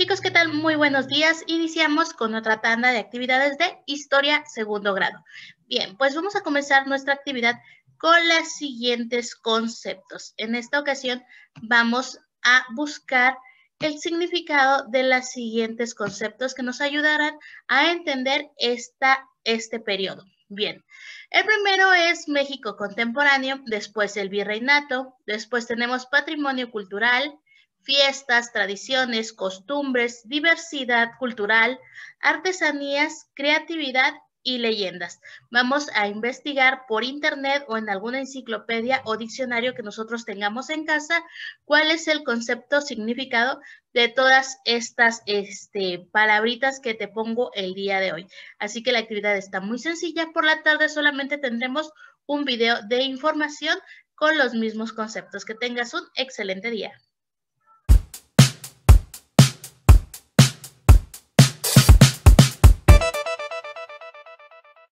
Chicos, ¿qué tal? Muy buenos días. Iniciamos con otra tanda de actividades de Historia segundo grado. Bien, pues vamos a comenzar nuestra actividad con los siguientes conceptos. En esta ocasión vamos a buscar el significado de los siguientes conceptos que nos ayudarán a entender este periodo. Bien, el primero es México contemporáneo, después el virreinato, después tenemos patrimonio cultural, fiestas, tradiciones, costumbres, diversidad cultural, artesanías, creatividad y leyendas. Vamos a investigar por internet o en alguna enciclopedia o diccionario que nosotros tengamos en casa cuál es el concepto, significado de todas estas palabritas que te pongo el día de hoy. Así que la actividad está muy sencilla. Por la tarde solamente tendremos un video de información con los mismos conceptos. Que tengas un excelente día.